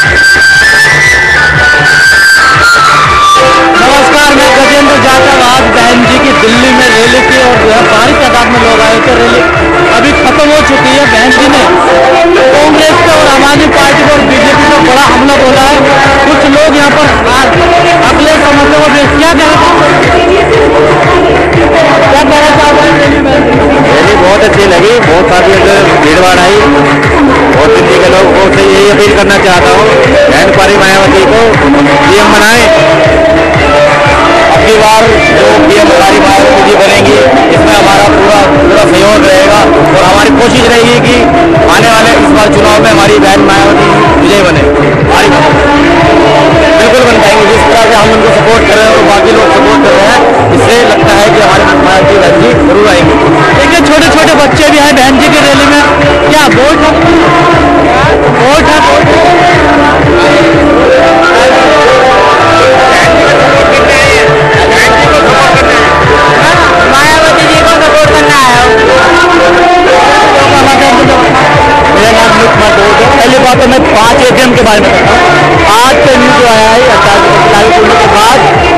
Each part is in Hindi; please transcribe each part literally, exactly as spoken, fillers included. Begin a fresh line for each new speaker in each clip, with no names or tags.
नमस्कार, मैं गजेंद्र जाटव। आज बहन जी की दिल्ली में रैली थी और जो है भारी तादाद में लोग आए थे। रैली अभी खत्म हो चुकी है। बहन जी ने कांग्रेस पे और आम आदमी पार्टी पर बीजेपी पर बड़ा हमला बोला है। कुछ लोग यहाँ पर आज अगले समर्थकों को क्या कहना क्या कहना चाहते हैं?
रैली बहुत अच्छी लगी, बहुत काफी भीड़ भाड़ आई और दिल्ली के लोगों से यही अपील करना चाहता हूँ, बहन कुमारी मायावती को पीएम बनाएं। अगली बार जो पीएम कुमारी मायावती जी बनेंगी, इसमें हमारा पूरा पूरा सहयोग रहेगा और हमारी कोशिश रहेगी कि आने वाले इस बार चुनाव में हमारी बहन मायावती विजय बने। हमारी बिल्कुल बन पाएंगे। जिस तरह से हम उनको सपोर्ट कर रहे हैं और बाकी लोग सपोर्ट कर रहे हैं, इससे लगता है कि हमारी मायावती बहन जी जरूर आएंगे।
देखिए, छोटे छोटे बच्चे भी हैं बहन जी की रैली में। क्या वोट है? वोट है? मायावती जी को सपोर्ट करना है। मेरा नाम अमित कुमार है। पहली बात तो मैं पांच एटीएम के बारे में कहता हूँ। आज से न्यूज जो आया है अट्ठाईस लागू होने के बाद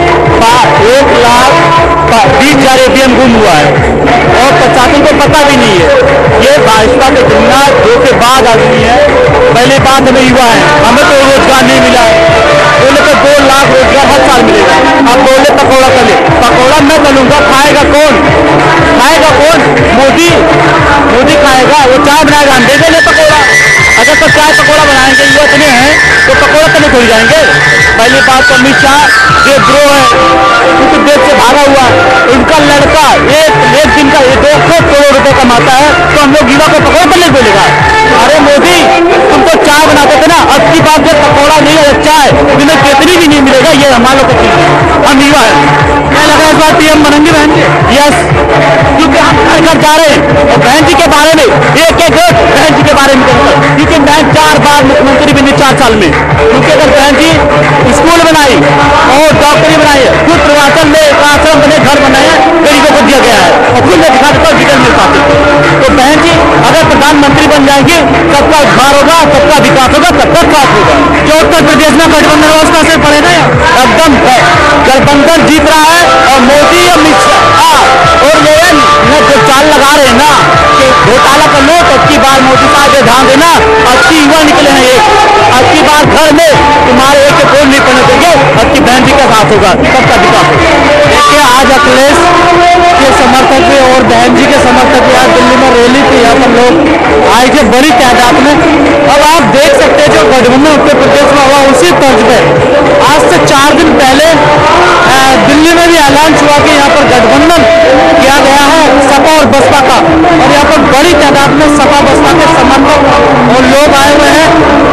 एक लाख बीस हजार एटीएम गुम हुआ है और प्रशासन को पता भी नहीं है। ये भाजपा के चुनाव दो के बाद आ गई है। पहली बात हमें युवा है, हमें तो रोजगार नहीं मिला है। बोले तो दो लाख रोजगार हर साल मिलेगा। अब बोले पकौड़ा तले, पकौड़ा मैं तलूंगा, खाएगा कौन? खाएगा कौन? मोदी मोदी खाएगा। वो चाय बनाएगा, हम दे देंगे पकौड़ा। अगर तो चाय पकौड़ा बनाएंगे युवा इतने हैं तो पकौड़ा तले खुल जाएंगे। पहली बात तो अमित शाह देशद्रोह है, क्योंकि देश से भागा हुआ है। इनका लड़का एक एक दिन का दो सौ करोड़ रुपए कमाता है तो हम लोग युवा को पकौड़ा तले बोलेगा। अरे मोदी, तुम तो चाय बनाते थे ना, अब की बात जब पकौड़ा नहीं है चाय तुम्हें कितनी भी नहीं मिलेगा। ये हमारे लोग चीज है, हम युवा है। क्या लगा इस बार पीएम बनेंगे बहन जी? यस, क्योंकि हम घर घर जा रहे हैं और बहन जी के बारे में एक एक वोट बहन जी के बारे में करूंगा, क्योंकि मैं चार बार मुख्यमंत्री बनी चार साल में। क्योंकि अगर बहन जी स्कूल बनाई और डॉक्टरी बनाई, खुद प्रवासन में आश्रम बने, घर बनाए, गरीबों को दिया गया है और खुद में दिखा देता डिटेल मिल पाते। तो बहन जी अगर प्रधानमंत्री बन जाएंगे, सबका उद्धार होगा, सबका विकास होगा, सबका साथ होगा। जो उत्तर प्रदेश में गठबंधन व्यवस्था से पड़ेगा, एकदम गठबंधन जीत रहा है और मोदी अमित शाह और ये जो चाल लगा रहे हैं ना कि घोटाला कर लो, अब की बार मोदी साहब पे ध्यान देना। अच्छी युवा निकले हैं, एक अब की बार घर में तुम्हारे एक वोट नहीं पड़ने देंगे। अब की बहन जी का साथ होगा, सबका विकास होगा। देखिए, आज अखिलेश के समर्थक भी और बहन जी के समर्थक भी आज दिल्ली में रैली थी। यहाँ पर लोग आए थे बड़ी तादाद में। अब आप देख सकते हैं जो गठबंधन उत्तर प्रदेश में हुआ, उसी तर्ज पे आज से चार दिन पहले दिल्ली में भी ऐलान हुआ कि यहाँ पर गठबंधन किया गया है सपा और बसपा का। और यहाँ पर बड़ी तादाद में सपा बसपा के समर्थक और लोग आए हुए हैं।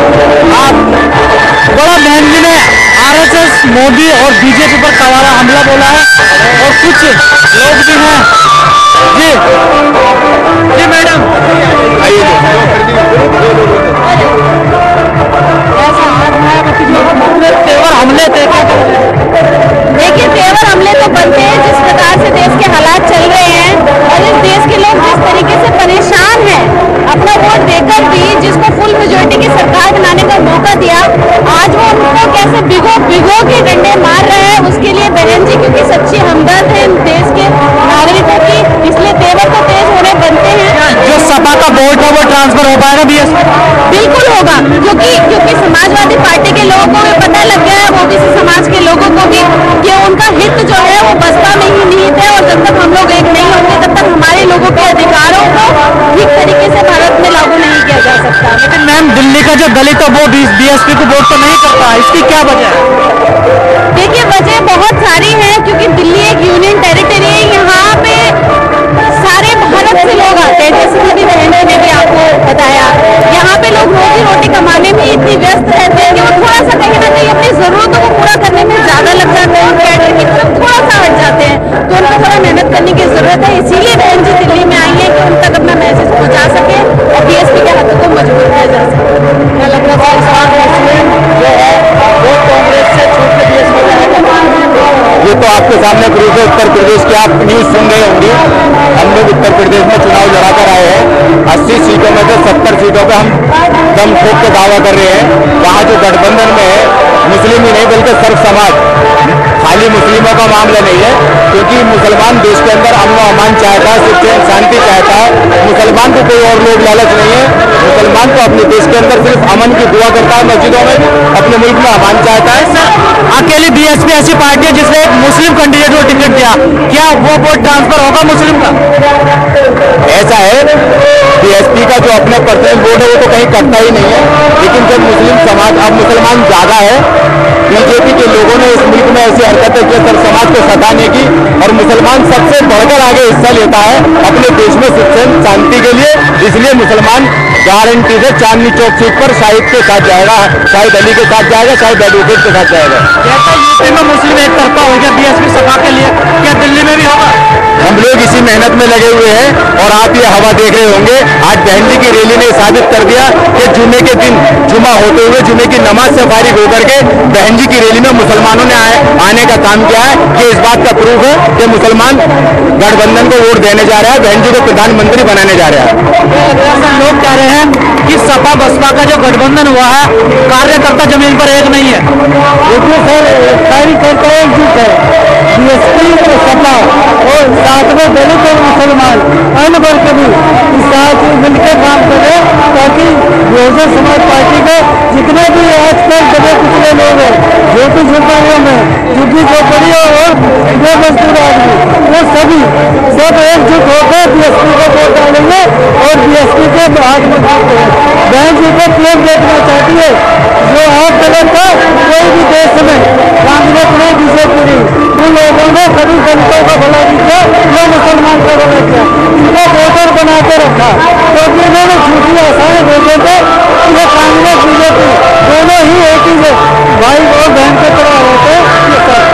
आप बड़ा बहन जी ने आरएसएस, मोदी और बीजेपी पर करारा हमला बोला है और कुछ लोग भी हैं। जी जी मैडम आइए। तेवर हमले थे,
देखिए तेवर हमले तो बनते हैं जिस प्रकार से देश के हालात चल रहे हैं और इस देश के लोग जिस तरीके से परेशान हैं, अपना वोट देकर भी जिसको फुल मेजोरिटी की सरकार बनाने का मौका दिया, आज वो उनको कैसे भिगो भिगो के डंडे मार रहे हैं। उसके लिए बहन जी क्योंकि सच्ची हमदर्द है इन देश के नागरिकों की, इसलिए तेवर तो तेज होने बनते हैं।
जो सपा का वोट है वो ट्रांसफर हो पाएगा बीएसपी?
बिल्कुल होगा, क्योंकि क्योंकि समाजवादी पार्टी के लोगों को भी पता लग गया है, ओबीसी समाज के लोगों को भी, कि उनका हित जो है वो बसपा में ही निहित है और जब तक हम लोग एक नहीं होंगे तब तक हमारे लोगों के अधिकारों को ठीक तरीके से भारत में लागू नहीं किया जा सकता।
लेकिन मैम, दिल्ली का जो दलित है वो बीएसपी को वोट तो नहीं करता, इसकी क्या वजह है?
देखिए, वजह बहुत सारी है, क्योंकि दिल्ली एक यूनियन टेरिटरी है। यहाँ पे सारे भारत से लोग आते हैं, जैसे मेरी बहन ने भी आपको बताया। यहाँ पे लोग रोजी रोटी कमाने में इतनी व्यस्त रहते हैं कि वो थोड़ा सा कहीं ना कहीं अपनी जरूरतों को पूरा करने में ज्यादा लग जाते हैं, कैडर की तरफ थोड़ा सा हट जाते हैं। तो उनको थोड़ा मेहनत करने की जरूरत है, इसीलिए बहन जी दिल्ली में आई है कि उन तक अपना मैसेज पहुँचा सके और बीएसपी के हक को मजबूत किया जा सके।
क्या लग रहा है जो है वो कांग्रेस से छूट के बीएसपी में आएगा?
ये तो आप
आपके सामने प्रूफ है। उत्तर प्रदेश की आप न्यूज सुन रहे होंगे, हम लोग उत्तर प्रदेश में चुनाव लड़ाकर आए हैं। अस्सी सीटों में से सत्तर सीटों पे हम दम ठोक के दावा कर रहे हैं। वहाँ जो गठबंधन में है, मुस्लिम ही नहीं बल्कि सर्व समाज, खाली मुस्लिमों का मामला नहीं है, क्योंकि मुसलमान देश के अंदर अमन अमान चाहता है, सुख चैन शांति चाहता है। मुसलमान को कोई और लोग लालच नहीं है। मुसलमान तो अपने देश के अंदर सिर्फ अमन की दुआ करता है, मस्जिदों में अपने मुल्क में अमान चाहता है।
सर, अकेली बीएसपी ऐसी पार्टी है जिसने एक मुस्लिम कैंडिडेट को टिकट दिया, क्या वो वोट ट्रांसफर होगा मुस्लिम का?
ऐसा है, बीएसपी का जो अपने पर्सनल वोट है वो तो कहीं करता ही नहीं है, लेकिन जब मुस्लिम समाज, अब मुसलमान ज्यादा है, बीजेपी के लोगों ने इस मुल्क में ऐसी हरकतें की सर समाज को सताने की, और मुसलमान सबसे बढ़कर आगे हिस्सा लेता है अपने देश में सुख शांति के लिए। इसलिए मुसलमान गारंटी से चांदनी चौक सीट पर शाहिद के साथ जाएगा, शाहिद अली के साथ जाएगा, शाहिद एडवोकेट के साथ जाएगा।
यूपी में मुस्लिम एक तरफा हो गया बीएसपी सपा के लिए, क्या दिल्ली में भी होगा?
हम लोग इसी मेहनत में लगे हुए हैं, और आप ये हवा देख रहे होंगे। आज बहन जी की रैली ने साबित कर दिया कि जुमे के दिन जुमा होते हुए जुमे की नमाज से फारिग होकर के बहन जी की रैली में मुसलमानों ने आए, आने का काम किया है। ये इस बात का प्रूफ है कि मुसलमान गठबंधन को वोट देने जा रहा है, बहन जी को प्रधानमंत्री बनाने जा रहा है।
लोग कह रहे हैं कि सपा बसपा का जो गठबंधन हुआ है, कार्यकर्ता जमीन पर एक नहीं है।
देखिए सर, सारी सरकार एकजुट है, बीएसपी और सपा और साथ में दलित और मुसलमान अन्य वर्ग भी इस साथ मिलकर काम करे, ताकि बहुजन समाज पार्टी के जितने भी आजकल दबे कुचले लोग हैं, झोपड़ी झोपड़ियों में झुग्गी झोपड़ियों और बेमजदूर आदमी, वो सभी सब एकजुट होकर बीएसपी को वोट डालेंगे और बीएसपी के हाथ में बहन जी को प्लेन देखना चाहती है। जो आप गलत था, कोई भी देश में कांग्रेस नहीं, बीजेपी नहीं, उन लोगों ने सभी दलितों का भला किया, वो मुसलमान का भला किया, उनको वोटर बना के रखा, क्योंकि इन्होंने झूठी आशाएं देखे थे कि ये कांग्रेस बीजेपी दोनों ही एक ही है, भाई और बहन के तरह रहते हैं।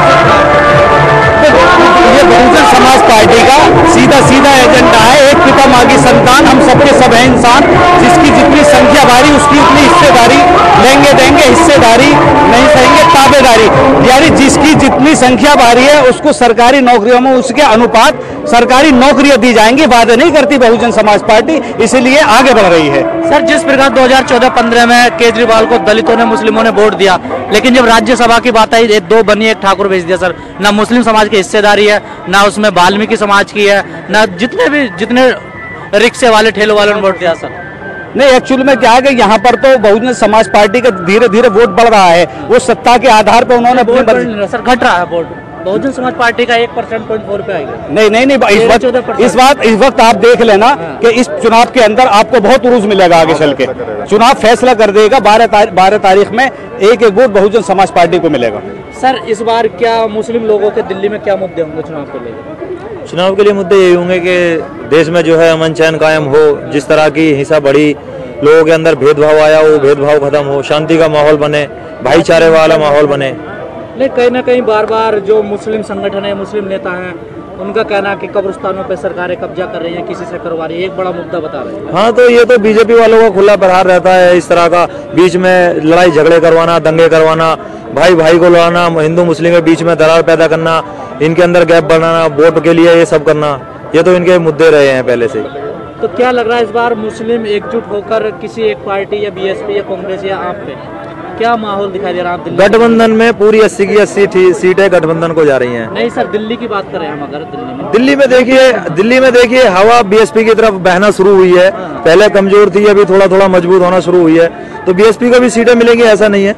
ये बहुजन समाज पार्टी का सीधा सीधा एजेंडा है, एक पिता माँ की संतान, हम सबके सब हैं इंसान, जिसकी जितनी संख्या भारी उसकी उतनी हिस्सेदारी, लेंगे देंगे हिस्सेदारी, नहीं सहेंगे ताबेदारी। यानी जिसकी जितनी संख्या भारी है उसको सरकारी नौकरियों में उसके अनुपात सरकारी नौकरियां दी जाएंगी। वादे नहीं करती बहुजन समाज पार्टी, इसीलिए आगे बढ़ रही है।
सर, जिस प्रकार दो हज़ार चौदह पंद्रह में केजरीवाल को दलितों ने मुस्लिमों ने वोट दिया, लेकिन जब राज्यसभा की बात आई, दो बनी एक ठाकुर भेज दिया। सर, ना मुस्लिम समाज की हिस्सेदारी है, ना उसमें वाल्मीकि समाज की है, ना जितने भी जितने रिक्शे वाले ठेलों वालों ने वोट दिया। सर
नहीं, एक्चुअल में क्या है कि यहाँ पर तो बहुजन समाज पार्टी का धीरे धीरे वोट बढ़ रहा है, वो सत्ता के आधार पर उन्होंने अपने
सर घट रहा है वोट, बहुजन समाज पार्टी का एक परसेंट पॉइंट फोर पे आएगा।
नहीं नहीं नहीं, इस वक्त इस बात इस वक्त आप देख लेना कि इस चुनाव के अंदर आपको बहुत उरूज मिलेगा। आगे चल के चुनाव फैसला कर देगा, बारह तारीख बारह तारीख में एक एक वोट बहुजन समाज पार्टी को मिलेगा।
सर, इस बार क्या मुस्लिम लोगों के दिल्ली में क्या मुद्दे होंगे चुनाव के लिए?
चुनाव के लिए मुद्दे यही होंगे कि देश में जो है अमन चैन कायम हो, जिस तरह की हिंसा बढ़ी, लोगों के अंदर भेदभाव आया, वो भेदभाव खत्म हो, शांति का माहौल बने, भाईचारे वाला माहौल बने।
नहीं, कहीं ना कहीं बार बार जो मुस्लिम संगठन है, मुस्लिम नेता हैं, उनका कहना है कि कब्रिस्तानों पे सरकारें कब्जा कर रही हैं, किसी से करवा रही है, एक बड़ा मुद्दा बता रहे हैं।
हाँ, तो ये तो बीजेपी वालों का खुला प्रहार रहता है, इस तरह का बीच में लड़ाई झगड़े करवाना, दंगे करवाना, भाई भाई को लड़ाना, हिंदू मुस्लिम के बीच में दरार पैदा करना, इनके अंदर गैप बनाना, वोट के लिए ये सब करना, ये तो इनके मुद्दे रहे हैं पहले से।
तो क्या लग रहा है इस बार मुस्लिम एकजुट होकर किसी एक पार्टी या बीएसपी या कांग्रेस या आप पे क्या माहौल दिखाई दे रहा है?
गठबंधन में पूरी अस्सी की अस्सी सीटें गठबंधन को जा रही हैं।
नहीं सर, दिल्ली की बात करें हम, अगर दिल्ली में
दिल्ली में देखिए दिल्ली में देखिए हवा बीएसपी की तरफ बहना शुरू हुई है। पहले कमजोर थी, अभी थोड़ा थोड़ा मजबूत होना शुरू हुई है, तो बीएसपी को भी सीटें मिलेंगी, ऐसा नहीं है।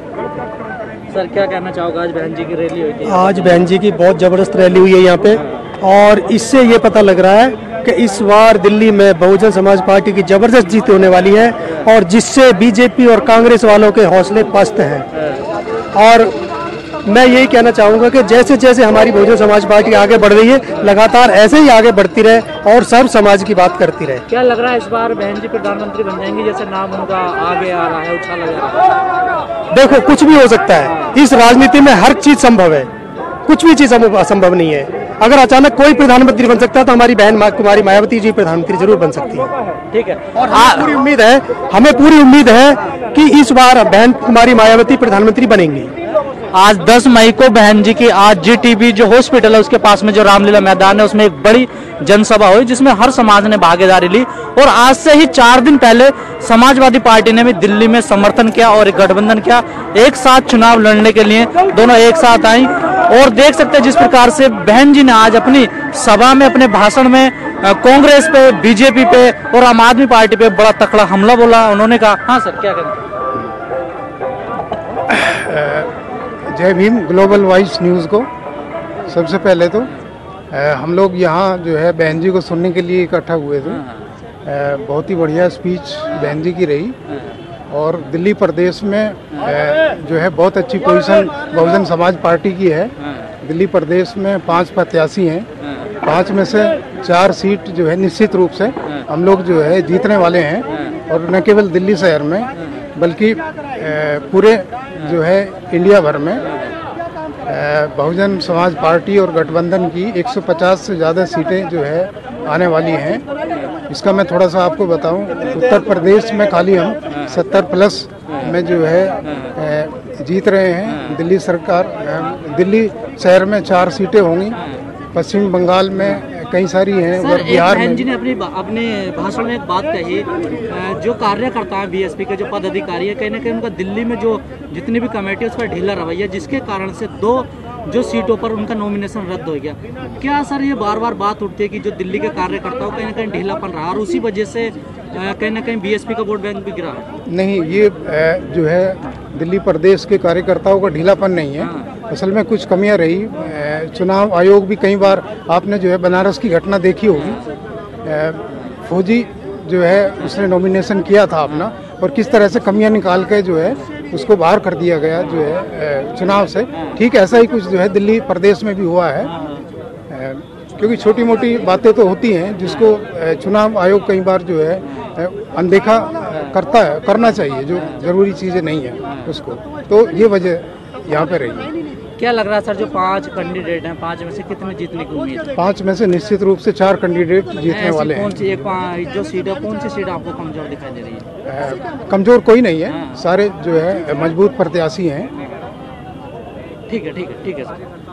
सर, क्या कहना चाहोगे? आज बहन जी की रैली हुई थी।
आज बहन जी की बहुत जबरदस्त रैली हुई है यहाँ पे, और इससे ये पता लग रहा है कि इस बार दिल्ली में बहुजन समाज पार्टी की जबरदस्त जीत होने वाली है, और जिससे बीजेपी और कांग्रेस वालों के हौसले पस्त हैं। और मैं यही कहना चाहूँगा कि जैसे जैसे हमारी बहुजन समाज पार्टी आगे बढ़ रही है, लगातार ऐसे ही आगे बढ़ती रहे और सर्व समाज की बात करती रहे।
क्या लग रहा है इस बार बहन जी प्रधानमंत्री बन जाएंगी? जैसे नाम उनका आगे आ रहा है, उछाला जा रहा है।
देखो, कुछ भी हो सकता है, इस राजनीति में हर चीज संभव है, कुछ भी चीज असंभव नहीं है। अगर अचानक कोई प्रधानमंत्री बन सकता है तो हमारी बहन कुमारी मायावती जी प्रधानमंत्री जरूर बन सकती है।
ठीक है,
और हमें पूरी उम्मीद है हमें पूरी उम्मीद है कि इस बार बहन कुमारी मायावती प्रधानमंत्री बनेंगी।
आज दस मई को बहन जी की आज जीटीबी जो हॉस्पिटल है उसके पास में जो रामलीला मैदान है उसमें एक बड़ी जनसभा हुई जिसमें हर समाज ने भागीदारी ली। और आज से ही चार दिन पहले समाजवादी पार्टी ने भी दिल्ली में समर्थन किया और एक गठबंधन किया, एक साथ चुनाव लड़ने के लिए दोनों एक साथ आई। और देख सकते हैं जिस प्रकार से बहन जी ने आज अपनी सभा में अपने भाषण में कांग्रेस पे, बीजेपी पे और आम आदमी पार्टी पे बड़ा तकड़ा हमला बोला। उन्होंने कहा, हाँ सर क्या करें।
जय भीम ग्लोबल वॉइस न्यूज़ को। सबसे पहले तो आ, हम लोग यहाँ जो है बहन जी को सुनने के लिए इकट्ठा हुए थे। आ, बहुत ही बढ़िया स्पीच बहन जी की रही और दिल्ली प्रदेश में आ, जो है बहुत अच्छी पोजीशन बहुजन समाज पार्टी की है। दिल्ली प्रदेश में पांच प्रत्याशी हैं, पांच में से चार सीट जो है निश्चित रूप से हम लोग जो है जीतने वाले हैं। और न केवल दिल्ली शहर में बल्कि पूरे जो है इंडिया भर में बहुजन समाज पार्टी और गठबंधन की एक सौ पचास से ज़्यादा सीटें जो है आने वाली हैं। इसका मैं थोड़ा सा आपको बताऊं, उत्तर प्रदेश में खाली हम सत्तर प्लस में जो है जीत रहे हैं। दिल्ली सरकार दिल्ली शहर में चार सीटें होंगी, पश्चिम बंगाल में कई सारी हैं,
सर,
बिहार
बहन
में।
जी ने अपनी अपने भाषण में एक बात कही, जो कार्यकर्ता है बीएसपी के जो पदाधिकारी है कहीं ना कहीं उनका दिल्ली में जो जितनी भी कमेटी है उस पर ढीला रवैया, जिसके कारण से दो जो सीटों पर उनका नॉमिनेशन रद्द हो गया। क्या सर ये बार बार बात उठती है कि जो दिल्ली के कार्यकर्ताओं कहीं ना कहीं ढीलापन रहा और उसी वजह से कहीं ना कहीं बीएसपी का वोट बैंक भी गिरा?
नहीं, ये जो है दिल्ली प्रदेश के कार्यकर्ताओं का ढीलापन नहीं है। असल में कुछ कमियां रही। चुनाव आयोग भी कई बार, आपने जो है बनारस की घटना देखी होगी, फौजी जो है उसने नॉमिनेशन किया था अपना और किस तरह से कमियां निकाल के जो है उसको बाहर कर दिया गया जो है चुनाव से। ठीक ऐसा ही कुछ जो है दिल्ली प्रदेश में भी हुआ है, क्योंकि छोटी मोटी बातें तो होती हैं जिसको चुनाव आयोग कई बार जो है अनदेखा करता है, करना चाहिए, जो जरूरी चीज़ें नहीं है उसको। तो ये वजह यहाँ पे रही।
क्या लग रहा है सर, जो पांच कैंडिडेट हैं पांच में से कितने जीतने की उम्मीद है?
पांच में से निश्चित रूप से चार कैंडिडेट जीतने वाले हैं।
कौन सी एक जो सीट है, कौन सी सीट आपको कमजोर दिखाई दे रही है?
कमजोर कोई नहीं है, सारे जो है मजबूत प्रत्याशी हैं।
ठीक है ठीक है ठीक है सर।